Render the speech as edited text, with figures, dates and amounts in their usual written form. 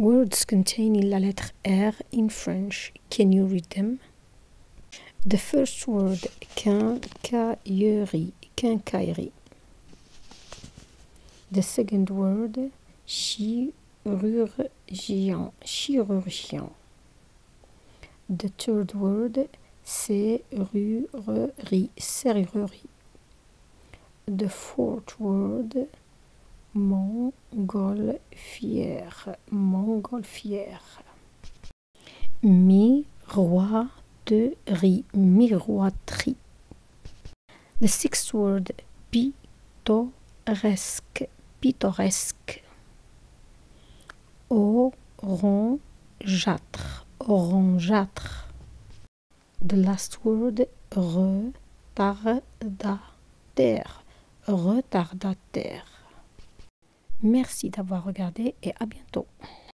Words containing la lettre R in French. Can you read them? The first word, quincaillerie, quincaillerie. The second word, chirurgien, chirurgien. The third word, serrurerie, serrurerie. The fourth word, montgolfière, montgolfière. Miroiterie, miroiterie. The sixth word, pittoresque, pittoresque. Orangeâtre, orangeâtre. The last word, retardataire, retardataire. Merci d'avoir regardé et à bientôt.